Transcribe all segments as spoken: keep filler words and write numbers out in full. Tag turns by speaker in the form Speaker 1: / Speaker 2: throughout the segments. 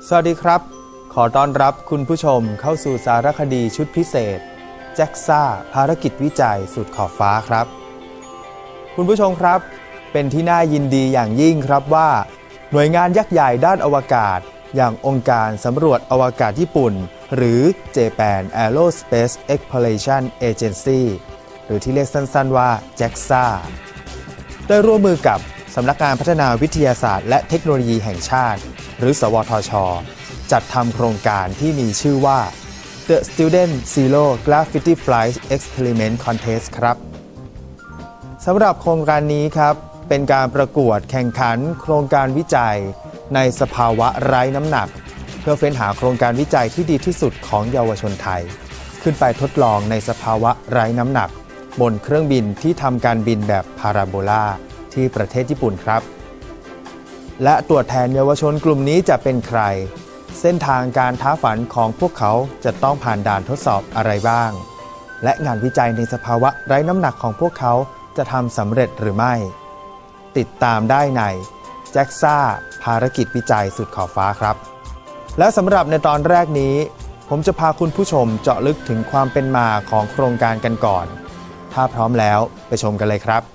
Speaker 1: สวัสดีครับขอต้อนรับคุณผู้ชมเข้าสู่สารคดีชุดพิเศษแจ็กซ่าภารกิจวิจัยสุดขอบฟ้าครับคุณผู้ชมครับเป็นที่น่ายินดีอย่างยิ่งครับว่าหน่วยงานยักษ์ใหญ่ด้านอวกาศอย่างองค์การสำรวจอวกาศญี่ปุ่นหรือ Japan Aerospace Exploration Agency หรือที่เรียกสั้นๆว่าแจ็กซ่าได้ร่วมมือกับสำนักงานพัฒนาวิทยาศาสตร์และเทคโนโลยีแห่งชาติหรือสวทช.จัดทำโครงการที่มีชื่อว่า The Student Zero Gravity Flight Experiment Contest ครับสำหรับโครงการนี้ครับเป็นการประกวดแข่งขันโครงการวิจัยในสภาวะไร้น้ำหนักเพื่อเฟ้นหาโครงการวิจัยที่ดีที่สุดของเยาวชนไทยขึ้นไปทดลองในสภาวะไร้น้ำหนักบนเครื่องบินที่ทำการบินแบบพาราโบลาที่ประเทศญี่ปุ่นครับและตัวแทนเยาวชนกลุ่มนี้จะเป็นใครเส้นทางการท้าฝันของพวกเขาจะต้องผ่านด่านทดสอบอะไรบ้างและงานวิจัยในสภาวะไร้น้ำหนักของพวกเขาจะทำสำเร็จหรือไม่ติดตามได้ในแจ็กซ่าภารกิจวิจัยสุดขอบฟ้าครับและสำหรับในตอนแรกนี้ผมจะพาคุณผู้ชมเจาะลึกถึงความเป็นมาของโครงการกันก่อนถ้าพร้อมแล้วไปชมกันเลยครับ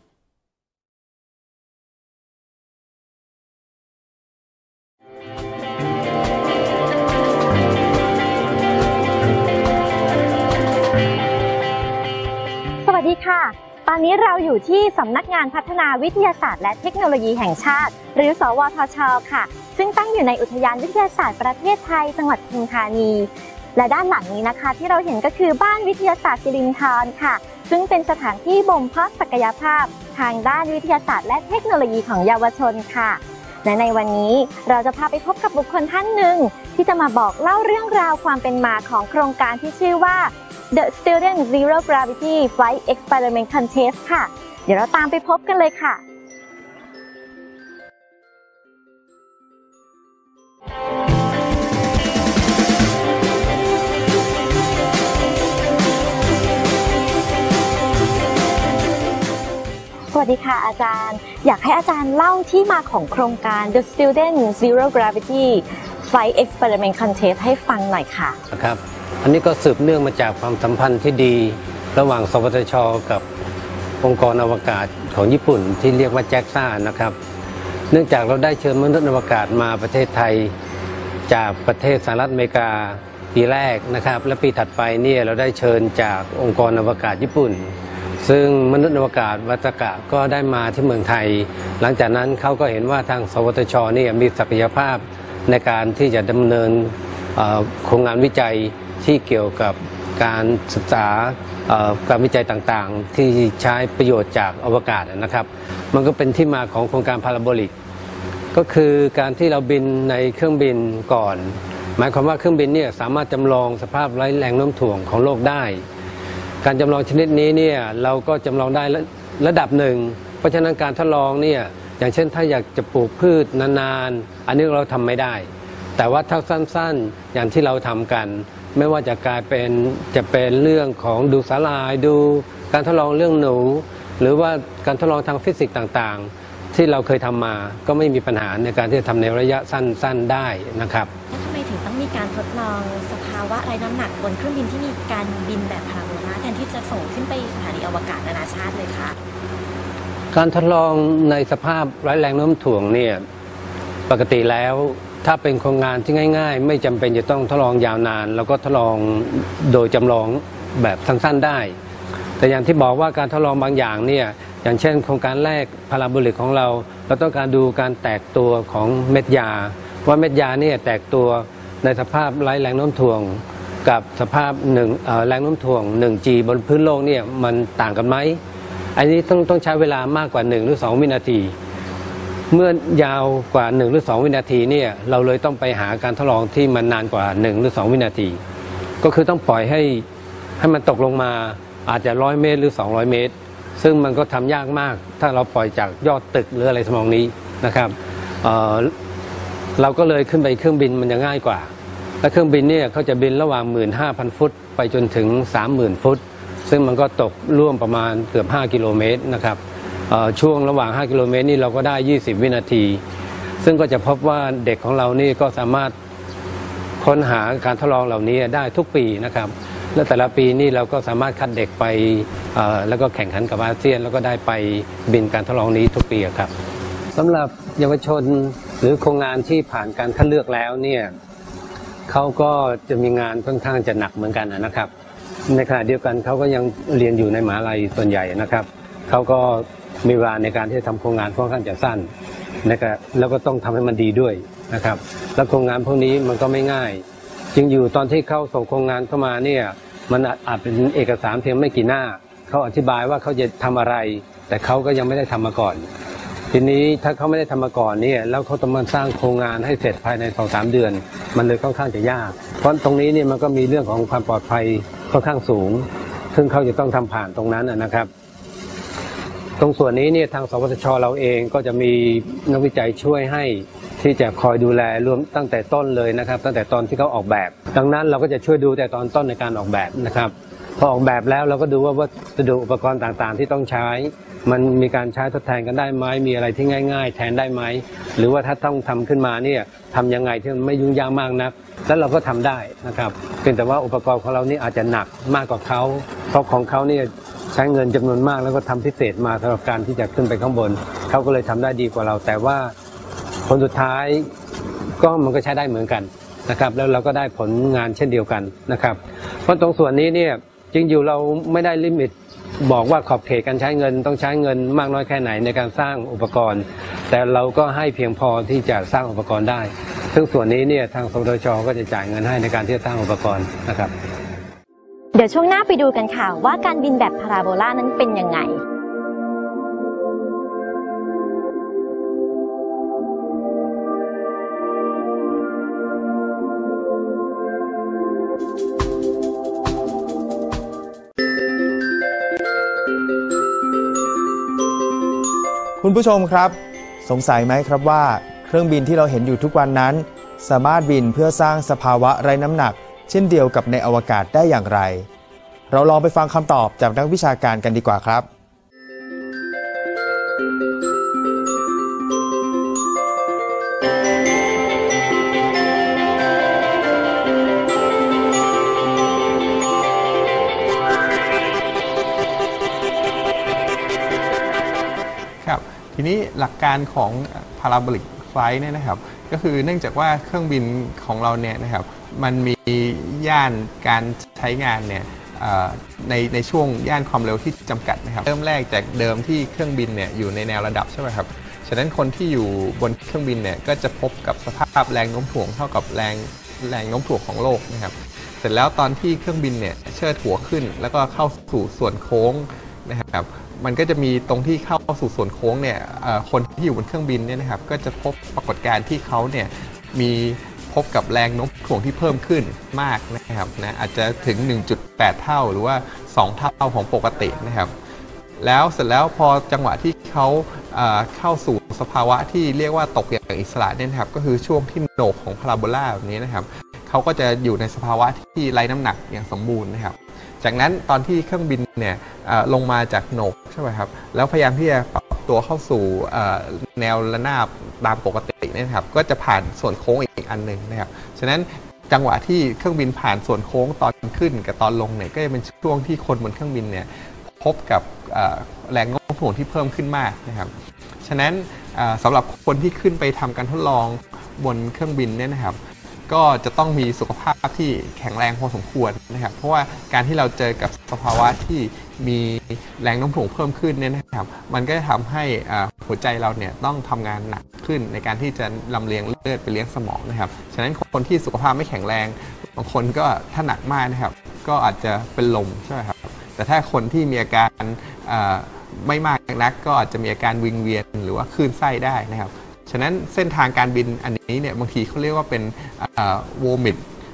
Speaker 2: สวัสดีค่ะตอนนี้เราอยู่ที่สำนักงานพัฒนาวิทยาศาสตร์และเทคโนโลยีแห่งชาติหรือสวทช.ค่ะซึ่งตั้งอยู่ในอุทยานวิทยาศาสตร์ประเทศไทยจังหวัดปทุมธานีและด้านหลังนี้นะคะที่เราเห็นก็คือบ้านวิทยาศาสตร์สิรินธรค่ะซึ่งเป็นสถานที่บ่มเพาะศักยภาพทางด้านวิทยาศาสตร์และเทคโนโลยีของเยาวชนค่ะและในวันนี้เราจะพาไปพบกับบุคคลท่านหนึ่งที่จะมาบอกเล่าเรื่องราวความเป็นมาของโครงการที่ชื่อว่าThe Student Zero Gravity Flight Experiment Contest ค่ะเดี๋ยวเราตามไปพบกันเลยค่ะสวัสดีค่ะอาจารย์อยากให้อาจารย์เล่าที่มาของโครงการ The Student Zero Gravity Flight Experiment Contest ให้ฟังหน่อยค่ะ
Speaker 3: ครับอันนี้ก็สืบเนื่องมาจากความสัมพันธ์ที่ดีระหว่างสวทช.กับองค์กรอวกาศของญี่ปุ่นที่เรียกว่าแจ็กซ่านะครับเนื่องจากเราได้เชิญมนุษย์อวกาศมาประเทศไทยจากประเทศสหรัฐอเมริกาปีแรกนะครับและปีถัดไปเนี่ยเราได้เชิญจากองค์กรอวกาศญี่ปุ่นซึ่งมนุษย์อวกาศวัตกะก็ได้มาที่เมืองไทยหลังจากนั้นเขาก็เห็นว่าทางสวทช.เนี่ยมีศักยภาพในการที่จะดำเนินโครงงานวิจัยที่เกี่ยวกับการศึกษาการวิจัยต่างๆที่ใช้ประโยชน์จากอวกาศนะครับมันก็เป็นที่มาของโครงการพาราโบลิกก็คือการที่เราบินในเครื่องบินก่อนหมายความว่าเครื่องบินเนี่ยสามารถจำลองสภาพไร้แรงโน้มถ่วงของโลกได้การจำลองชนิดนี้เนี่ยเราก็จำลองได้ระดับหนึ่งเพราะฉะนั้นการทดลองเนี่ยอย่างเช่นถ้าอยากจะปลูกพืชนานๆอันนี้เราทำไม่ได้แต่ว่าถ้าสั้นๆอย่างที่เราทำกันไม่ว่าจะกลายเป็นจะเป็นเรื่องของดูสาหร่ายดูการทดลองเรื่องหนูหรือว่าการทดลองทางฟิสิกส์ต่างๆที่เราเคยทำมาก็ไม่มีปัญหาในการที่จะทำในระยะสั้นๆได้นะครับ
Speaker 4: ทำไมถึงต้องมีการทดลองสภาวะไร้น้ำหนักบนเครื่องบินที่มีการบินแบบพาราโบลาแทนที่จะส่งขึ้นไปสถานีอวกาศนานาชาติเลยคะ
Speaker 3: การทดลองในสภาพไร้แรงโน้มถ่วงเนี่ยปกติแล้วถ้าเป็นโครงงานที่ง่ายๆไม่จำเป็นจะต้องทดลองยาวนานแล้วก็ทดลองโดยจำลองแบบสั้นๆได้แต่อย่างที่บอกว่าการทดลองบางอย่างเนี่ยอย่างเช่นโครงการแรกพาราโบลิกของเราเราต้องการดูการแตกตัวของเม็ดยาว่าเม็ดยาเนี่ยแตกตัวในสภาพไร้แรงโน้มถ่วงกับสภาพหนึ่งแรงโน้มถ่วง หนึ่งจี บนพื้นโลกเนี่ยมันต่างกันไหมอันนี้ต้องต้องใช้เวลามากกว่าหนึ่งหรือสองวินาทีเมื่อยาวกว่าหนึ่งหรือสองวินาทีเนี่ยเราเลยต้องไปหาการทดลองที่มันนานกว่าหนึ่งหรือสองวินาทีก็คือต้องปล่อยให้ให้มันตกลงมาอาจจะร้อยเมตรหรือสองร้อยเมตรซึ่งมันก็ทำยากมากถ้าเราปล่อยจากยอดตึกหรืออะไรทำนองนี้นะครับ เอ่อ เราก็เลยขึ้นไปเครื่องบินมันจะง่ายกว่าและเครื่องบินเนี่ยเขาจะบินระหว่าง หนึ่งหมื่นห้าพัน ฟุตไปจนถึง สามหมื่น ฟุตซึ่งมันก็ตกร่วมประมาณเกือบห้ากิโลเมตรนะครับช่วงระหว่างห้ากิโลเมตรนี่เราก็ได้ยี่สิบวินาทีซึ่งก็จะพบว่าเด็กของเรานี่ก็สามารถค้นหาการทดลองเหล่านี้ได้ทุกปีนะครับและแต่ละปีนี่เราก็สามารถคัดเด็กไปแล้วก็แข่งขันกับอาเซียนแล้วก็ได้ไปบินการทดลองนี้ทุกปีครับสำหรับเยาวชนหรือโครงงานที่ผ่านการคัดเลือกแล้วเนี่ยเขาก็จะมีงานค่อนข้างจะหนักเหมือนกันนะครับในขณะเดียวกันเขาก็ยังเรียนอยู่ในมหาลัยส่วนใหญ่นะครับเขาก็มีเวลาในการที่จะทำโครงงานค่อนข้างจะสั้นนะครับแล้วก็ต้องทำให้มันดีด้วยนะครับแล้วโครงงานพวกนี้มันก็ไม่ง่ายจริงอยู่ตอนที่เขาส่งโครงงานเข้ามาเนี่ยมันอาจเป็นเอกสารเพียงไม่กี่หน้าเขาอธิบายว่าเขาจะทำอะไรแต่เขาก็ยังไม่ได้ทำมาก่อนทีนี้ถ้าเขาไม่ได้ทำมาก่อนเนี่ยแล้วเขาต้องมาสร้างโครงงานให้เสร็จภายใน สองถึงสาม เดือนมันเลยค่อนข้างจะยากเพราะตรงนี้เนี่ยมันก็มีเรื่องของความปลอดภัยค่อนข้างสูงซึ่งเขาจะต้องทำผ่านตรงนั้นนะครับตรงส่วนนี้เนี่ยทางสวทช.เราเองก็จะมีนักวิจัยช่วยให้ที่จะคอยดูแลรวมตั้งแต่ต้นเลยนะครับตั้งแต่ตอนที่เขาออกแบบดังนั้นเราก็จะช่วยดูแต่ตอนต้นในการออกแบบนะครับพอออกแบบแล้วเราก็ดูว่าวัสดุอุปกรณ์ต่างๆที่ต้องใช้มันมีการใช้ทดแทนกันได้ไหมมีอะไรที่ง่ายๆแทนได้ไหมหรือว่าถ้าต้องทำขึ้นมาเนี่ยทำยังไงที่มันไม่ยุ่งยากมากนักแล้วเราก็ทำได้นะครับเพียงแต่ว่าอุปกรณ์ของเรานี่อาจจะหนักมากกว่าเขาเพราะของเขาเนี่ยใช้เงินจำนวนมากแล้วก็ทำพิเศษมาสำหรับการที่จะขึ้นไปข้างบนเขาก็เลยทำได้ดีกว่าเราแต่ว่าผลสุดท้ายก็มันก็ใช้ได้เหมือนกันนะครับแล้วเราก็ได้ผลงานเช่นเดียวกันนะครับเพราะตรงส่วนนี้เนี่ยจริงอยู่เราไม่ได้ลิมิตบอกว่าขอบเขตการใช้เงินต้องใช้เงินมากน้อยแค่ไหนในการสร้างอุปกรณ์แต่เราก็ให้เพียงพอที่จะสร้างอุปกรณ์ได้ซึ่งส่วนนี้เนี่ยทางสวทช.ก็จะจ่ายเงินให้ในการที่จะสร้างอุปกรณ์นะครับ
Speaker 2: เดี๋ยวช่วงหน้าไปดูกันค่ะว่าการบินแบบพาราโบลานั้นเป็นยังไง
Speaker 1: คุณผู้ชมครับสงสัยไหมครับว่าเครื่องบินที่เราเห็นอยู่ทุกวันนั้นสามารถบินเพื่อสร้างสภาวะไร้น้ำหนักเช่นเดียวกับในอวกาศได้อย่างไรเราลองไปฟังคำตอบจากนักวิชาการกันดีกว่าครับ
Speaker 5: ครับทีนี้หลักการของ Parabolic Flight เนี่ยนะครับก็คือเนื่องจากว่าเครื่องบินของเราเนี่ยนะครับมันมีย่านการใช้งานเนี่ยในในช่วงย่านความเร็วที่จำกัดนะครับเริ่มแรกจากเดิมที่เครื่องบินเนี่ยอยู่ในแนวระดับใช่ไหมครับฉะนั้นคนที่อยู่บนเครื่องบินเนี่ยก็จะพบกับสภาพแรงโน้มถ่วงเท่ากับแรงแรงโน้มถ่วงของโลกนะครับเสร็จแล้วตอนที่เครื่องบินเนี่ยเชิดหัวขึ้นแล้วก็เข้าสู่ส่วนโค้งนะครับมันก็จะมีตรงที่เข้าสู่ส่วนโค้งเนี่ยคนที่อยู่บนเครื่องบินเนี่ยนะครับก็จะพบปรากฏการณ์ที่เขาเนี่ยมีพบกับแรงโน้มถ่วงที่เพิ่มขึ้นมากนะครับนะอาจจะถึง หนึ่งจุดแปด เท่าหรือว่าสองเท่าของปกตินะครับแล้วเสร็จแล้วพอจังหวะที่เขาเข้าสู่สภาวะที่เรียกว่าตกอย่างอิสระเนี่ยนะครับก็คือช่วงที่โหนกของพาราโบลาแบบนี้นะครับเขาก็จะอยู่ในสภาวะที่ไร้น้ำหนักอย่างสมบูรณ์นะครับจากนั้นตอนที่เครื่องบินเนี่ยลงมาจากโหนกใช่ไหมครับแล้วพยายามที่จะปรับตัวเข้าสู่แนวระนาบตามปกตินะครับก็จะผ่านส่วนโค้งอีกอันหนึ่งนะครับฉะนั้นจังหวะที่เครื่องบินผ่านส่วนโค้งตอนขึ้นกับตอนลงเนี่ยก็จะเป็นช่วงที่คนบนเครื่องบินเนี่ยพบกับแรงโน้มถ่วงที่เพิ่มขึ้นมากนะครับฉะนั้นสำหรับคนที่ขึ้นไปทำการทดลองบนเครื่องบินเนี่ยนะครับก็จะต้องมีสุขภาพที่แข็งแรงพอสมควรนะครับเพราะว่าการที่เราเจอกับสภาวะที่มีแรงโน้มถ่วงเพิ่มขึ้นเนี่ยนะครับมันก็จะทำให้หัวใจเราเนี่ยต้องทำงานหนักขึ้นในการที่จะลำเลียงเลือดไปเลี้ยงสมองนะครับฉะนั้นคนที่สุขภาพไม่แข็งแรงบางคนก็ถ้าหนักมากนะครับก็อาจจะเป็นลมใช่ไหมครับแต่ถ้าคนที่มีอาการไม่มากนักก็อาจจะมีอาการวิงเวียนหรือว่าคลื่นไส้ได้นะครับฉะนั้นเส้นทางการบินอันนี้เนี่ยบางทีเขาเรียกว่าเป็นโวมิต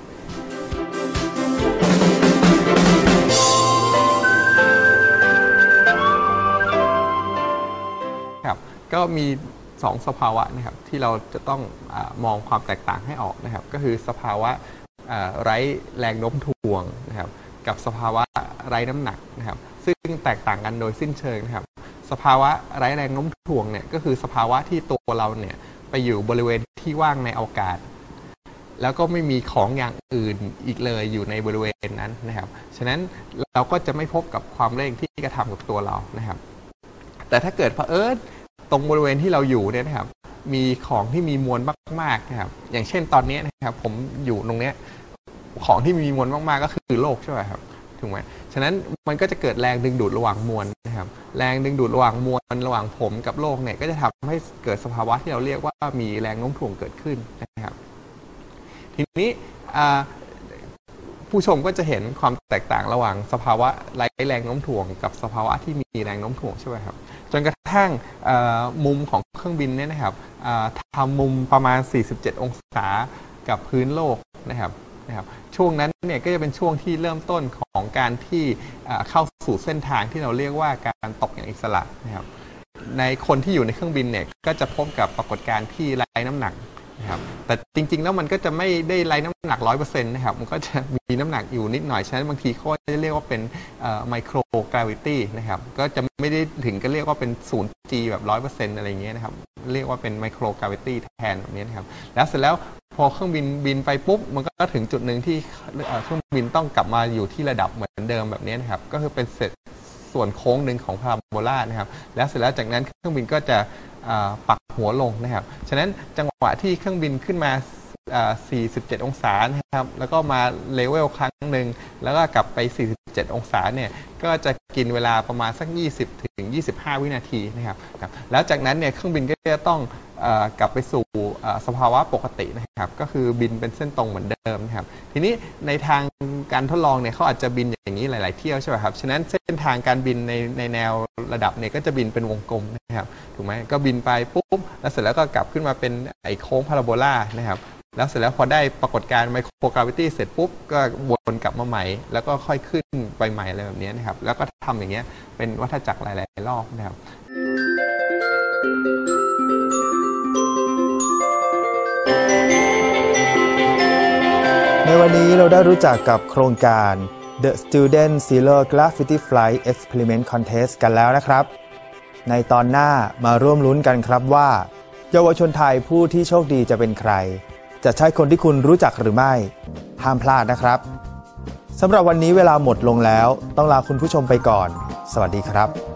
Speaker 5: ครับก็มีสองสภาวะนะครับที่เราจะต้องอมองความแตกต่างให้ออกนะครับก็คือสภาวะไร้แรงโน้มถ่วงนะครับกับสภาวะไร้น้ำหนักนะครับซึ่งแตกต่างกันโดยสิ้นเชิงนะครับสภาวะไร้แรงโน้มถ่วงเนี่ยก็คือสภาวะที่ตัวเราเนี่ยไปอยู่บริเวณที่ว่างในอวกาศแล้วก็ไม่มีของอย่างอื่นอีกเลยอยู่ในบริเวณนั้นนะครับฉะนั้นเราก็จะไม่พบกับความเร่งที่กระทำกับตัวเรานะครับแต่ถ้าเกิดเผอิญตรงบริเวณที่เราอยู่เนี่ยนะครับมีของที่มีมวลมากๆนะครับอย่างเช่นตอนนี้นะครับผมอยู่ตรงนี้ของที่มีมวลมากๆก็คือโลกใช่ไหมครับถูกไหมฉะนั้นมันก็จะเกิดแรงดึงดูดระหว่างมวลนะครับแรงดึงดูดระหว่างมวลระหว่างผมกับโลกเนี่ยก็จะทำให้เกิดสภาวะที่เราเรียกว่ามีแรงโน้มถ่วงเกิดขึ้นนะครับทีนี้ผู้ชมก็จะเห็นความแตกต่างระหว่างสภาวะไร้แรงโน้มถ่วงกับสภาวะที่มีแรงโน้มถ่วงใช่ไหมครับจนกระทั่งมุมของเครื่องบินเนี่ยนะครับทำมุมประมาณสี่สิบเจ็ดองศากับพื้นโลกนะครับนะครับช่วงนั้นเนี่ยก็จะเป็นช่วงที่เริ่มต้นของการที่เข้าสู่เส้นทางที่เราเรียกว่าการตกอย่างอิสระนะครับในคนที่อยู่ในเครื่องบินเนี่ยก็จะพบกับปรากฏการณ์ที่ไร้น้ำหนักนะครับแต่จริงๆแล้วมันก็จะไม่ได้ไร้น้ำหนัก ร้อยเปอร์เซ็นต์ นะครับมันก็จะมีน้ำหนักอยู่นิดหน่อยฉะนั้นบางทีเขาจะเรียกว่าเป็นไมโครกราวิตี้นะครับก็จะไม่ได้ถึงก็เรียกว่าเป็น ศูนย์ จี แบบ ร้อยเปอร์เซ็นต์ อะไรอย่างเงี้ยนะครับเรียกว่าเป็นไมโครกราวิตี้แทนแบบนี้นะครับแล้วเสร็จแล้วพอเครื่องบินบินไปปุ๊บมันก็ถึงจุดหนึ่งที่เครื่องบินต้องกลับมาอยู่ที่ระดับเหมือนเดิมแบบนี้นะครับก็คือเป็นเศษส่วนโค้งหนึ่งของพาราโบลานะครับแล้วเสร็จแล้วจากนั้นเครื่องบินก็จะปักหัวลงนะครับฉะนั้นจังหวะที่เครื่องบินขึ้นมาสี่สิบเจ็ดองศานะครับแล้วก็มาเลเวลครั้งหนึ่งแล้วก็กลับไปสี่สิบเจ็ดองศาเนี่ยก็จะกินเวลาประมาณสักยี่สิบถึงยี่สิบห้าวินาทีนะครับแล้วจากนั้นเนี่ยเครื่องบินก็จะต้องกลับไปสู่สภาวะปกตินะครับก็คือบินเป็นเส้นตรงเหมือนเดิมนะครับทีนี้ในทางการทดลองเนี่ยเขาอาจจะบินอย่างนี้หลายๆเที่ยวใช่ไหมครับฉะนั้นเส้นทางการบินในในแนวระดับเนี่ยก็จะบินเป็นวงกลมนะครับถูกไหมก็บินไปปุ๊บแล้วเสร็จแล้วก็กลับขึ้นมาเป็นไอ้โค้งพาราโบลานะครับแล้วเสร็จแล้วพอได้ปรากฏการณ์ไมโครกราวิตี้เสร็จปุ๊บก็วนกลับมาใหม่แล้วก็ค่อยขึ้นไปใหม่อะไรแบบนี้นะครับแล้วก็ทำอย่างเงี้ยเป็นวัฏจักรหลายๆรอบนะครับ
Speaker 1: ในวันนี้เราได้รู้จักกับโครงการ The Student Zero Gravity Flight Experiment Contest กันแล้วนะครับในตอนหน้ามาร่วมลุ้นกันครับว่าเยาวชนไทยผู้ที่โชคดีจะเป็นใครจะใช่คนที่คุณรู้จักหรือไม่ห้ามพลาดนะครับสำหรับวันนี้เวลาหมดลงแล้วต้องลาคุณผู้ชมไปก่อนสวัสดีครับ